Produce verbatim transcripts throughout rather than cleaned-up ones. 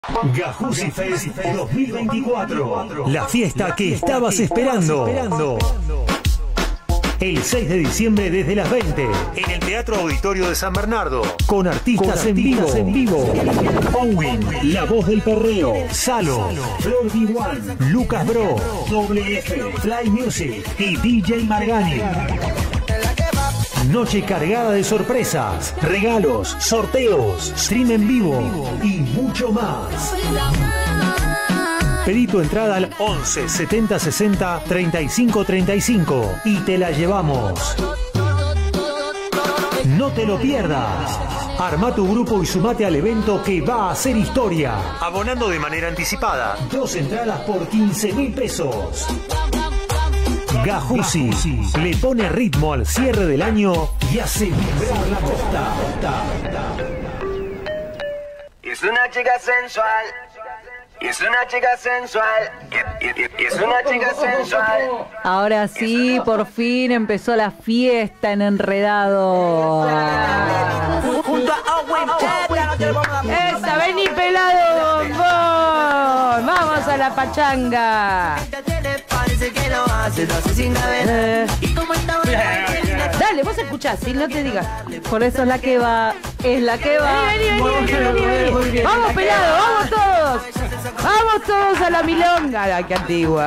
Gajuzzi Fest dos mil veinticuatro. La fiesta que estabas esperando. El seis de diciembre desde las veinte en el Teatro Auditorio de San Bernardo, con artistas, con artistas en vivo. En vivo. Owen, la voz del perreo. Salo, Flor D uno, Lucas Bro, Doble F, Fly Music y D J Margani. Noche cargada de sorpresas, regalos, sorteos, stream en vivo y mucho más. Pedí tu entrada al once setenta sesenta treinta y cinco treinta y cinco y te la llevamos. No te lo pierdas. Arma tu grupo y sumate al evento que va a hacer historia. Abonando de manera anticipada. Dos entradas por quince mil pesos. Gajuzzi le pone ritmo al cierre del año y hace vibrar la costa. Es una chica sensual. Es una chica sensual. Es una chica sensual. Ahora sí, por fin empezó la fiesta en Enredado. Junto a Owen. ¡Esa, vení pelado, bombón! ¡Vamos a la pachanga! Eh. Dale, vos escuchás, si no te digas. Por eso es la que va, es la que va. Vení, vení, vení, vení, vení. Vamos, pelado, vamos todos. Vamos todos a la milonga. Ay, qué antigua.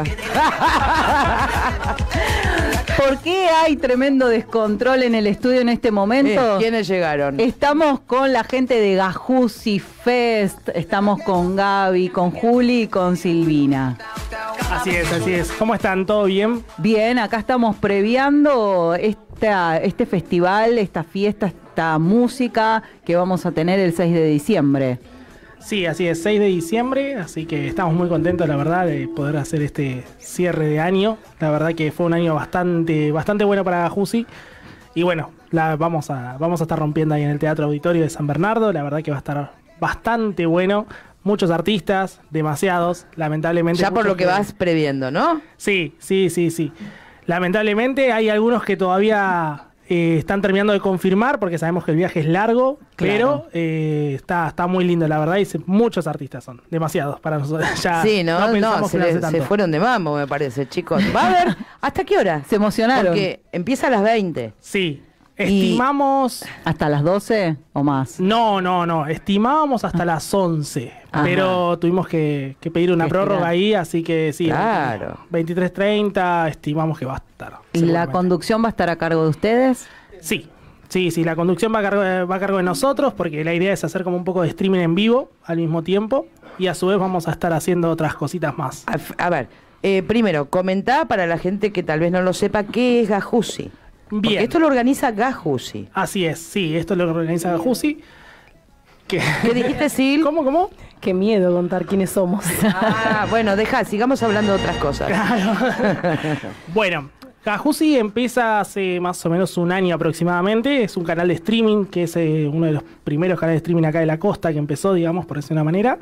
¿Por qué hay tremendo descontrol en el estudio en este momento? Eh, ¿Quiénes llegaron? Estamos con la gente de Gajuzzi Fest, estamos con Gaby, con Juli y con Silvina. Así es, así es. ¿Cómo están? ¿Todo bien? Bien, acá estamos previando esta, este festival, esta fiesta, esta música que vamos a tener el seis de diciembre. Sí, así es, seis de diciembre, así que estamos muy contentos, la verdad, de poder hacer este cierre de año. La verdad que fue un año bastante bastante bueno para Gajuzzi. Y bueno, la vamos a vamos a estar rompiendo ahí en el Teatro Auditorio de San Bernardo. La verdad que va a estar bastante bueno. Muchos artistas, demasiados, lamentablemente. Ya por lo que, que vas previendo, ¿no? Sí, sí, sí, sí. Lamentablemente hay algunos que todavía eh, están terminando de confirmar, porque sabemos que el viaje es largo, claro. Pero eh, está, está muy lindo, la verdad, y se, muchos artistas son, demasiados para nosotros. Ya sí, no, no, pensamos no se, que le, hace tanto. Se fueron de mambo, me parece, chicos. ¿Va a haber? ¿Hasta qué hora? Se emocionaron. Porque empieza a las veinte. Sí. Estimamos... ¿Hasta las doce o más? No, no, no. Estimábamos hasta las once. Ajá. Pero tuvimos que, que pedir una prórroga ahí, así que sí. Claro. veintitrés treinta estimamos que va a estar. ¿Y la conducción va a estar a cargo de ustedes? Sí. Sí, sí, la conducción va a, cargo, va a cargo de nosotros, porque la idea es hacer como un poco de streaming en vivo al mismo tiempo. Y a su vez vamos a estar haciendo otras cositas más. A, a ver, eh, primero, comentá para la gente que tal vez no lo sepa, ¿qué es Gajuzzi? Bien. Porque esto lo organiza Gajuzzi. Así es, sí, esto lo organiza Gajuzzi. ¿Qué, ¿Qué dijiste, Sil? ¿Cómo, cómo? Qué miedo contar quiénes somos. Ah, bueno, deja, sigamos hablando de otras cosas. Claro. Bueno, Gajuzzi empieza hace más o menos un año aproximadamente. Es un canal de streaming, que es eh, uno de los primeros canales de streaming acá de la costa que empezó, digamos, por decir una manera.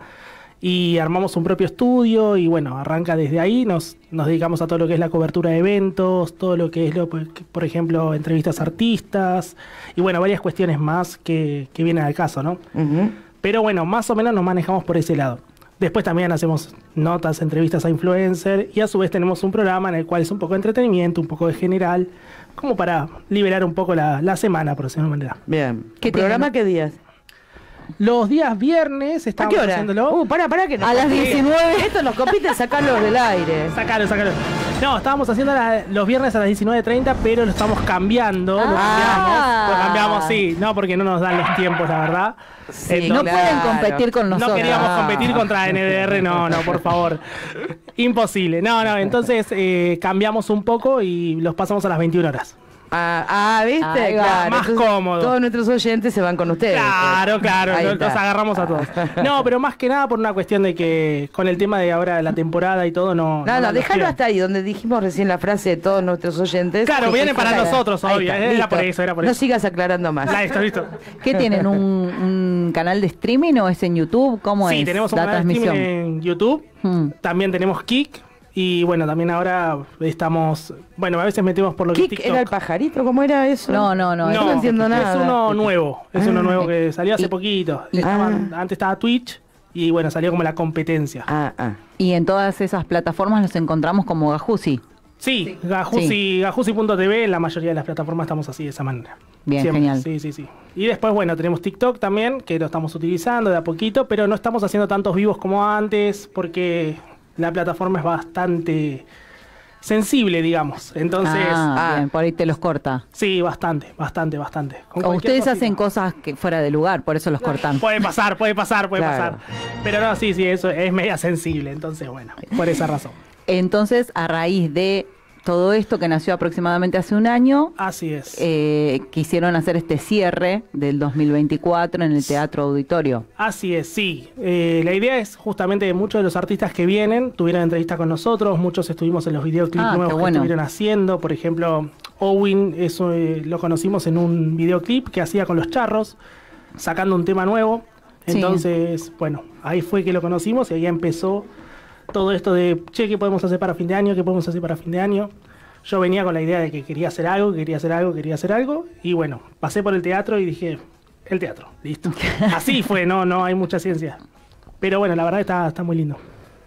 Y armamos un propio estudio y bueno, arranca desde ahí, nos, nos dedicamos a todo lo que es la cobertura de eventos, todo lo que es, lo, por ejemplo, entrevistas a artistas y bueno, varias cuestiones más que, que vienen al caso, ¿no? Uh-huh. Pero bueno, más o menos nos manejamos por ese lado. Después también hacemos notas, entrevistas a influencers y a su vez tenemos un programa en el cual es un poco de entretenimiento, un poco de general, como para liberar un poco la, la semana, por decirlo de una manera. Bien. ¿Qué programa qué días? Los días viernes estamos ¿A qué hora? haciéndolo. Uh, pará, pará, que no. A las diecinueve. Estos los compiten, sacarlos del aire. Sacalo, sacalo. No, estábamos haciendo la, los viernes a las diecinueve treinta, pero lo estamos cambiando. Ah. Lo cambiamos. Lo cambiamos, sí. No, porque no nos dan los tiempos, la verdad. Sí, Entonces, no pueden competir con nosotros. No queríamos competir contra N D R, no, no, por favor. Imposible. No, no, entonces eh, cambiamos un poco y los pasamos a las veintiuna horas. Ah, ah, ¿viste? Ahí va, claro. más Entonces, cómodo. Todos nuestros oyentes se van con ustedes. Claro, claro, los, los agarramos a todos. No, pero más que nada por una cuestión de que con el tema de ahora de la temporada y todo, no... No, no, no déjalo hasta ahí, donde dijimos recién la frase de todos nuestros oyentes. Claro, viene para está, nosotros, obvio. Está, era listo. por eso, era por eso. No sigas aclarando más. Listo, listo. ¿Qué tienen? ¿Un, un canal de streaming o es en YouTube? ¿Cómo sí, es Sí, tenemos un la canal de transmisión? streaming en YouTube. Hmm. También tenemos Kik. Y bueno, también ahora estamos... Bueno, a veces metemos por lo que Kik es TikTok. ¿Era el pajarito? ¿Cómo era eso? No, no, no. No, no entiendo nada. Es uno nuevo. Es ah, uno nuevo que salió hace y, poquito. Y, Estaban, ah. Antes estaba Twitch. y bueno, salió como la competencia. Ah, ah. Y en todas esas plataformas los encontramos como Gajusi. Sí, Gajusi, Sí. Gajusi punto t v, en la mayoría de las plataformas estamos así, de esa manera. Bien, Siempre. genial. Sí, sí, sí. Y después, bueno, tenemos TikTok también, que lo estamos utilizando de a poquito, pero no estamos haciendo tantos vivos como antes, porque la plataforma es bastante sensible, digamos. Entonces, ah, ah. bien, por ahí te los corta. sí, bastante, bastante, bastante. Con O cualquier ustedes cosita. hacen cosas que fuera de lugar, por eso los cortan. Puede pasar, puede pasar, puede Claro. pasar. Pero no, sí, sí, eso es media sensible, entonces, bueno, por esa razón. Entonces, a raíz de todo esto que nació aproximadamente hace un año, Así es. eh, quisieron hacer este cierre del dos mil veinticuatro en el Teatro Auditorio. Así es, sí. Eh, la idea es justamente que muchos de los artistas que vienen tuvieron entrevistas con nosotros, muchos estuvimos en los videoclips Ah, nuevos qué bueno. que estuvieron haciendo. Por ejemplo, Owen, eso eh, lo conocimos en un videoclip que hacía con los charros, sacando un tema nuevo. Sí. Entonces, bueno, ahí fue que lo conocimos y ahí empezó todo esto de, che, ¿qué podemos hacer para fin de año? ¿Qué podemos hacer para fin de año? Yo venía con la idea de que quería hacer algo, quería hacer algo, quería hacer algo. Y bueno, pasé por el teatro y dije, el teatro, listo. Así fue, no, no hay mucha ciencia. Pero bueno, la verdad está, está muy lindo.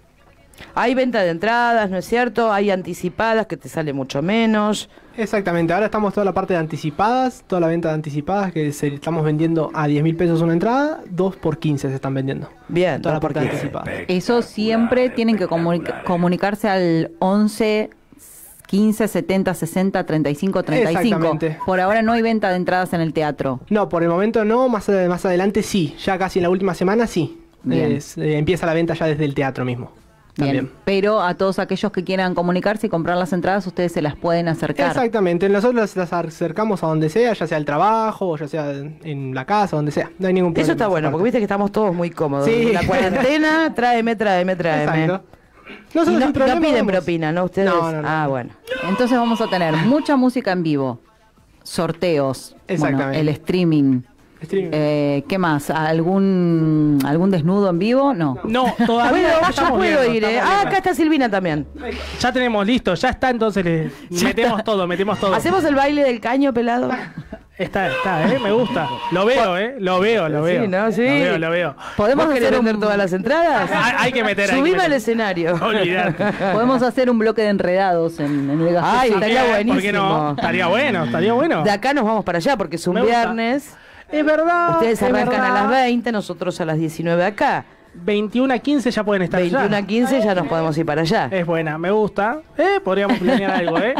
Hay venta de entradas, ¿no es cierto? Hay anticipadas que te sale mucho menos. Exactamente, ahora estamos toda la parte de anticipadas, toda la venta de anticipadas que se, estamos vendiendo a diez mil pesos una entrada, dos por quince se están vendiendo. Bien, Toda la dos por parte quince. anticipada. Eso siempre tienen que comunica- comunicarse al once quince setenta sesenta treinta y cinco treinta y cinco. Exactamente. Por ahora no hay venta de entradas en el teatro. No, por el momento no, más, ad- más adelante sí, ya casi en la última semana sí. Bien. Es, eh, empieza la venta ya desde el teatro mismo. Bien, También. pero a todos aquellos que quieran comunicarse y comprar las entradas, ustedes se las pueden acercar. Exactamente, nosotros las acercamos a donde sea, ya sea al trabajo, o ya sea en la casa, donde sea. No hay ningún problema. Eso está esa bueno, parte. porque viste que estamos todos muy cómodos. Sí. La cuarentena, tráeme, tráeme, tráeme. Exacto. Y Nosotros no, sin problema no piden vamos. propina, ¿no? Ustedes. No, no, no. Ah, bueno. Entonces vamos a tener mucha música en vivo, sorteos, Exactamente. bueno, el streaming. Streaming. Eh, ¿Qué más? ¿Algún algún desnudo en vivo? No. No, todavía Bueno, yo estamos puedo viendo, ir, ¿eh? estamos Ah, viendo. acá está Silvina también. Ya tenemos listo, ya está, entonces le metemos todo, metemos todo. ¿Hacemos el baile del caño pelado? Está, está, ¿eh? Me gusta. Lo veo, ¿eh? Lo veo, lo veo. Sí, ¿no? Sí. Lo veo, lo veo. ¿Podemos ¿Vos querés hacer, vender un, todas las entradas? Hay, hay que meter hay que Subime al meter. escenario. Olvidate. podemos hacer un bloque de enredados en, en el gasto? Ay, estaría Bien, ¿por qué no? buenísimo. Estaría bueno, estaría bueno. De acá nos vamos para allá porque es un Me gusta. viernes. Es verdad. Ustedes es arrancan verdad. a las veinte, nosotros a las diecinueve acá. veintiuno a quince ya pueden estar veintiuno a allá. quince ya nos podemos ir para allá. Es buena, me gusta. Eh, podríamos planear algo, ¿eh?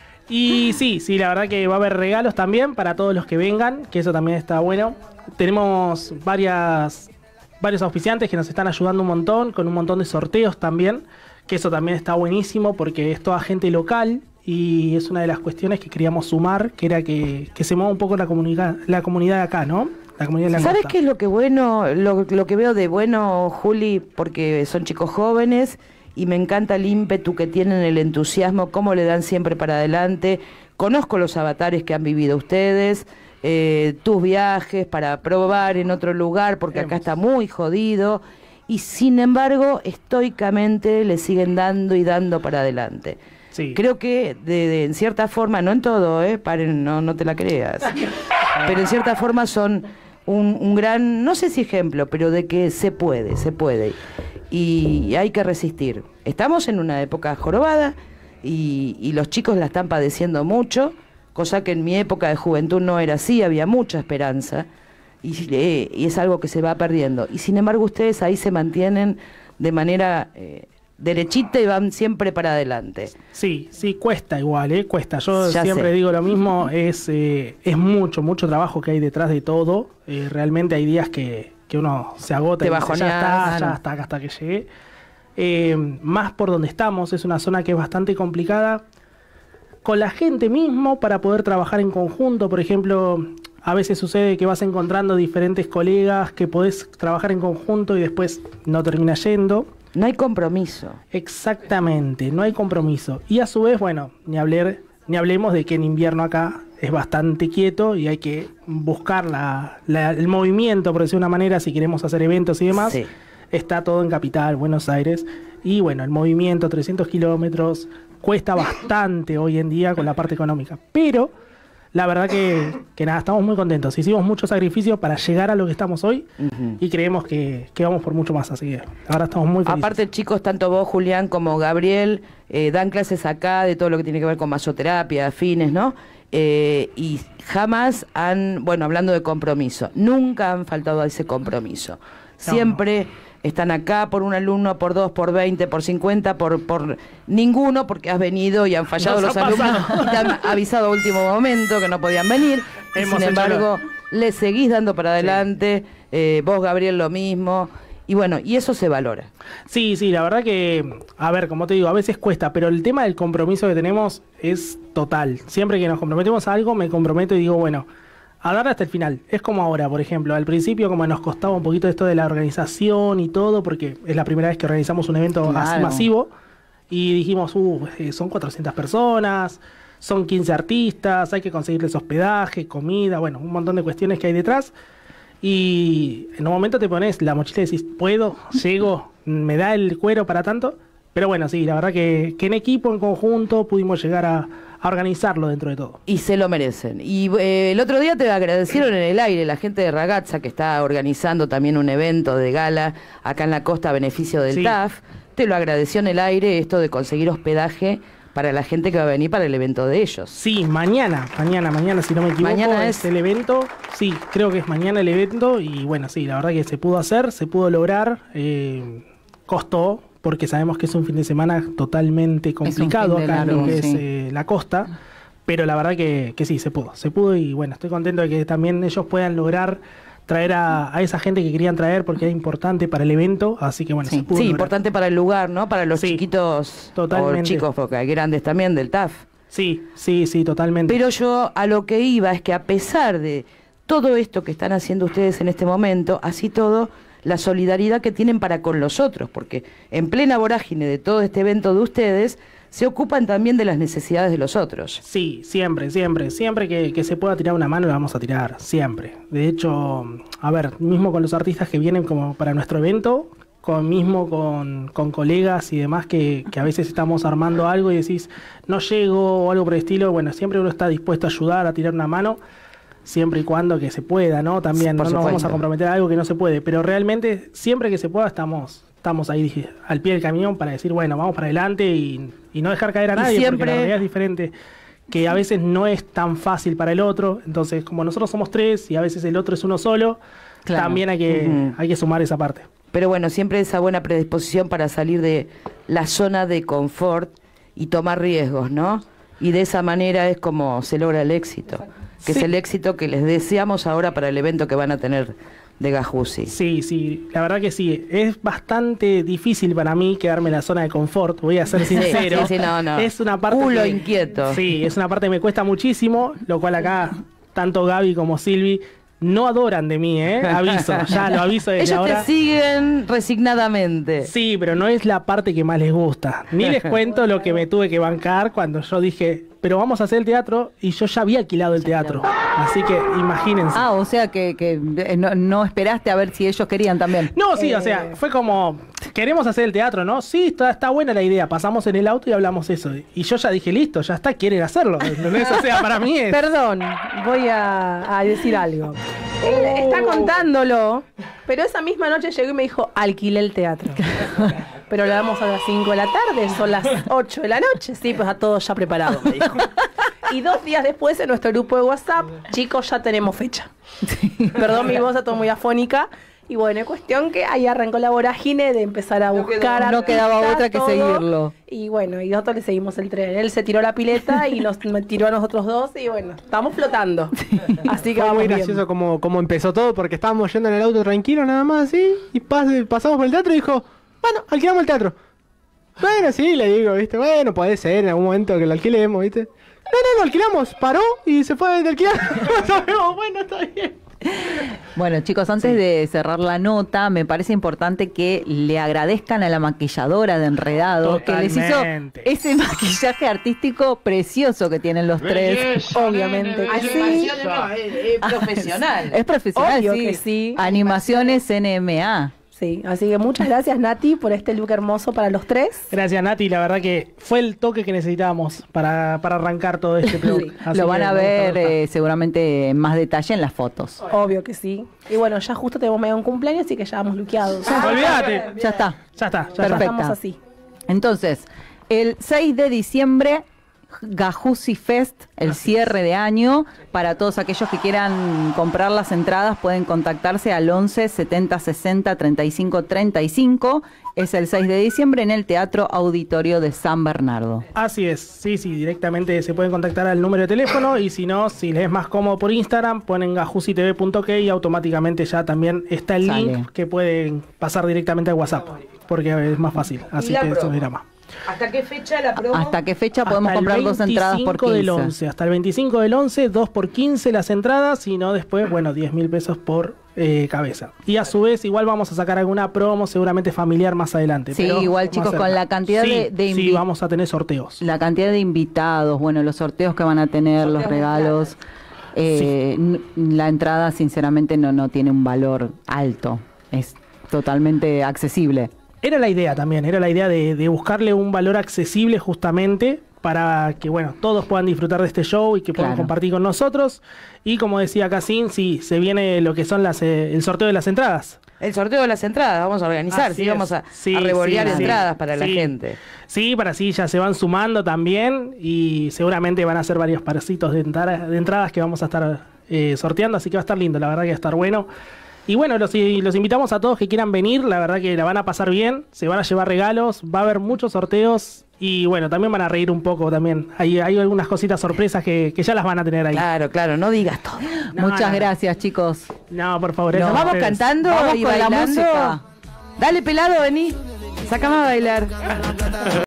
Y sí, sí, la verdad que va a haber regalos también para todos los que vengan, que eso también está bueno. Tenemos varias, varios auspiciantes que nos están ayudando un montón, con un montón de sorteos también, que eso también está buenísimo porque es toda gente local y es una de las cuestiones que queríamos sumar, que era que, que se mueva un poco la comunidad, la comunidad de acá, ¿no? La comunidad de la ¿Sabes costa. qué es lo que bueno, lo, lo que veo de bueno, Juli? Porque son chicos jóvenes y me encanta el ímpetu que tienen, el entusiasmo, cómo le dan siempre para adelante. Conozco los avatares que han vivido ustedes, eh, tus viajes para probar en otro lugar, porque acá está muy jodido. Y sin embargo, estoicamente le siguen dando y dando para adelante. Sí. Creo que de, de- en cierta forma, no en todo, ¿eh? Paren, no, no te la creas, pero en cierta forma son un, un gran, no sé si ejemplo, pero de que se puede, se puede. Y hay que resistir. Estamos en una época jorobada y, y los chicos la están padeciendo mucho, cosa que en mi época de juventud no era así, había mucha esperanza y, eh, y es algo que se va perdiendo. Y sin embargo ustedes ahí se mantienen de manera eh, derechita y van siempre para adelante. Sí, sí, cuesta igual, ¿eh? Cuesta. Yo Ya siempre sé. digo lo mismo, es, eh, es mucho, mucho trabajo que hay detrás de todo. Eh, realmente hay días que, que uno se agota Te y dice, ya bajoneás, está, ¿no? ya está, acá hasta que llegué. Eh, más por donde estamos, es una zona que es bastante complicada con la gente mismo para poder trabajar en conjunto. Por ejemplo, a veces sucede que vas encontrando diferentes colegas que podés trabajar en conjunto y después no termina yendo. No hay compromiso. Exactamente, no hay compromiso. Y a su vez, bueno, ni hablar, ni hablemos de que en invierno acá es bastante quieto y hay que buscar la, la- el movimiento, por decir una manera, si queremos hacer eventos y demás. Sí. Está todo en Capital, Buenos Aires. Y bueno, el movimiento, trescientos kilómetros, cuesta bastante hoy en día con la parte económica. Pero la verdad que, que nada, estamos muy contentos. Hicimos mucho sacrificio para llegar a lo que estamos hoy uh-huh. y creemos que, que vamos por mucho más, así que ahora estamos muy felices. Aparte, chicos, tanto vos, Julián, como Gabriel, eh, dan clases acá de todo lo que tiene que ver con masoterapia, afines, ¿no? Eh, y jamás han, bueno, hablando de compromiso, nunca han faltado a ese compromiso. Siempre... No, no. Están acá por un alumno, por dos, por veinte, por cincuenta, por, por ninguno, porque has venido y han fallado Nos los alumnos y te han avisado a último momento que no podían venir. Sin embargo, lo... le seguís dando para adelante, sí. eh, vos, Gabriel, lo mismo. Y bueno, y eso se valora. Sí, sí, la verdad que, a ver, como te digo, a veces cuesta, pero el tema del compromiso que tenemos es total. Siempre que nos comprometemos a algo, me comprometo y digo, bueno, a dar hasta el final. Es como ahora, por ejemplo, al principio como nos costaba un poquito esto de la organización y todo, porque es la primera vez que organizamos un evento claro. así masivo, y dijimos, uh, son cuatrocientas personas, son quince artistas, hay que conseguirles hospedaje, comida, bueno, un montón de cuestiones que hay detrás, y en un momento te pones la mochila y decís, ¿puedo? ¿Llego? ¿Me da el cuero para tanto? Pero bueno, sí, la verdad que, que en equipo, en conjunto, pudimos llegar a... a organizarlo dentro de todo. Y se lo merecen. Y eh, el otro día te agradecieron en el aire la gente de Ragazza, que está organizando también un evento de gala acá en la costa a beneficio del sí. T A F. Te lo agradeció en el aire esto de conseguir hospedaje para la gente que va a venir para el evento de ellos. Sí, mañana, mañana, mañana, si no me equivoco, mañana es el evento. Sí, creo que es mañana el evento y bueno, sí, la verdad que se pudo hacer, se pudo lograr, eh, costó, porque sabemos que es un fin de semana totalmente complicado acá largo, en lo que sí. es eh, la costa, pero la verdad que, que sí, se pudo, se pudo y bueno, estoy contento de que también ellos puedan lograr traer a, a esa gente que querían traer porque era importante para el evento, así que bueno, sí, se pudo sí lograr. Importante para el lugar, ¿no? Para los sí, chiquitos totalmente. O chicos, porque hay grandes también del T A F. Sí, sí, sí, totalmente. Pero yo a lo que iba es que a pesar de todo esto que están haciendo ustedes en este momento, así todo... la solidaridad que tienen para con los otros, porque en plena vorágine de todo este evento de ustedes, se ocupan también de las necesidades de los otros. Sí, siempre, siempre, siempre que, que se pueda tirar una mano la vamos a tirar, siempre. De hecho, a ver, mismo con los artistas que vienen como para nuestro evento, con, mismo con, con colegas y demás que, que a veces estamos armando algo y decís, no llego o algo por el estilo, bueno, siempre uno está dispuesto a ayudar, a tirar una mano, siempre y cuando que se pueda, ¿no? También no nos vamos a comprometer a algo que no se puede, pero realmente siempre que se pueda estamos estamos ahí dije, al pie del camión para decir, bueno, vamos para adelante y, y no dejar caer a nadie, siempre... porque la realidad es diferente, que a veces no es tan fácil para el otro, entonces como nosotros somos tres y a veces el otro es uno solo, claro. también hay que, uh-huh. hay que sumar esa parte. Pero bueno, siempre esa buena predisposición para salir de la zona de confort y tomar riesgos, ¿no? Y de esa manera es como se logra el éxito. Que sí. es el éxito que les deseamos ahora para el evento que van a tener de Gajuzzi. Sí, sí, la verdad que sí. Es bastante difícil para mí quedarme en la zona de confort, voy a ser sincero. Sí, sí, no, no. Es una parte Culo que, inquieto. Sí, es una parte que me cuesta muchísimo, lo cual acá tanto Gaby como Silvi no adoran de mí, ¿eh? Aviso, ya lo aviso desde Ellos ahora. Ellos te siguen resignadamente. Sí, pero no es la parte que más les gusta. Ni les cuento lo que me tuve que bancar cuando yo dije, pero vamos a hacer el teatro, y yo ya había alquilado el teatro. Así que imagínense. Ah, o sea que, que no, no esperaste a ver si ellos querían también. No, sí, eh... o sea, fue como, queremos hacer el teatro, ¿no? Sí, está, está buena la idea. Pasamos en el auto y hablamos eso. Y yo ya dije, listo, ya está, quieren hacerlo. ¿Entendés? O sea, para mí es... Perdón, voy a, a decir algo. Él está contándolo, pero esa misma noche llegó y me dijo, alquilé el teatro. Pero lo damos a las cinco de la tarde, son las ocho de la noche. Sí, pues a todos ya preparado, me dijo. Y dos días después en nuestro grupo de WhatsApp, chicos, ya tenemos fecha. Perdón mi voz, está todo muy afónica. Y bueno, es cuestión que ahí arrancó la vorágine de empezar a buscar. No, no quedaba otra que todo, seguirlo. Y bueno, y nosotros le seguimos el tren. Él se tiró la pileta y nos me tiró a nosotros dos y bueno, estamos flotando. Así que fue vamos muy bien. gracioso como, como empezó todo, porque estábamos yendo en el auto tranquilo nada más así, y pas, pasamos por el teatro y dijo, bueno, alquilamos el teatro. Bueno, sí, le digo, viste, bueno, puede ser en algún momento que lo alquilemos, viste. No, no, lo alquilamos, paró y se fue de alquilar. Bueno, está bien. Bueno, chicos, antes sí. de cerrar la nota, me parece importante que le agradezcan a la maquilladora de Enredado, Totalmente. que les hizo ese maquillaje artístico precioso que tienen los tres, Belleza, obviamente. Así, no, es, es profesional. Es profesional, Obvio sí. que sí. Animaciones N M A. Sí, así que muchas gracias Nati por este look hermoso para los tres. Gracias Nati, la verdad que fue el toque que necesitábamos para, para arrancar todo este look. Sí. Lo van a ver eh, seguramente en más detalle en las fotos. Obvio que sí. Y bueno, ya justo tenemos medio un cumpleaños, así que ya vamos luqueados. Olvídate. Ya está. Ya está, ya Perfecto. Estamos así. Entonces, el seis de diciembre, Gajuzzi Fest, el cierre de año. Para todos aquellos que quieran comprar las entradas, pueden contactarse al once setenta sesenta treinta y cinco treinta y cinco. Es el seis de diciembre en el Teatro Auditorio de San Bernardo. Así es, sí, sí, directamente se pueden contactar al número de teléfono y si no, si les es más cómodo por Instagram, ponen gajuzzi t v punto k y automáticamente ya también está el Sale. link que pueden pasar directamente a WhatsApp, porque es más fácil, así la que eso promo? era más. ¿Hasta qué fecha la promo? ¿Hasta qué fecha podemos Hasta el comprar dos entradas por veinticinco del quince? once, hasta el veinticinco del once, dos por quince las entradas, y no después, bueno, diez mil pesos por eh, cabeza. Y a su vez, igual vamos a sacar alguna promo, seguramente familiar más adelante. Sí, pero igual, más chicos, cerca. con la cantidad Sí, de- de Sí, invi- vamos a tener sorteos. La cantidad de invitados, bueno, los sorteos que van a tener, los regalos. eh, n- La entrada, sinceramente, no, no tiene un valor alto. Es totalmente accesible. Era la idea también, era la idea de, de buscarle un valor accesible justamente para que, bueno, todos puedan disfrutar de este show y que puedan Claro. compartir con nosotros. Y como decía Casín, sí, se viene lo que son las, eh, el sorteo de las entradas. El sorteo de las entradas, vamos a organizar, Así sí, vamos es. a, Sí, a revolear sí, sí. entradas para la Sí. gente. Sí, para así ya se van sumando también y seguramente van a ser varios parcitos de, entra- de entradas que vamos a estar eh, sorteando, así que va a estar lindo, la verdad que va a estar bueno. Y bueno, los, y los invitamos a todos que quieran venir, la verdad que la van a pasar bien, se van a llevar regalos, va a haber muchos sorteos y bueno, también van a reír un poco también. Hay, hay algunas cositas sorpresas que, que ya las van a tener ahí. Claro, claro, no digas todo. No, Muchas no. gracias, chicos. No, por favor. No. eso Nos a vamos ustedes. cantando Vamos y con la bailando. música. Dale, pelado, vení. Sácame a bailar.